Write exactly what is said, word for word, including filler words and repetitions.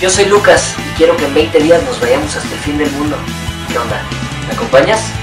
Yo soy Lucas y quiero que en veinte días nos vayamos hasta el fin del mundo. ¿Qué onda? ¿Me acompañas?